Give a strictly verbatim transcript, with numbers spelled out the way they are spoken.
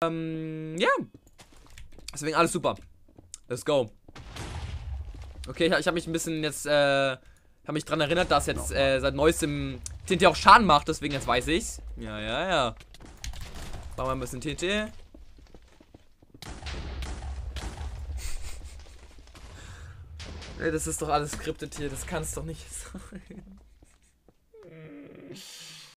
Ähm, ja. Deswegen alles super. Let's go. Okay, ich, ich habe mich ein bisschen jetzt, äh, habe mich dran erinnert, dass jetzt äh, seit neuestem T N T auch Schaden macht, deswegen jetzt weiß ich's. Ja, ja, ja. Machen wir ein bisschen T N T. Ey, das ist doch alles skriptet hier, das kann es doch nicht sein.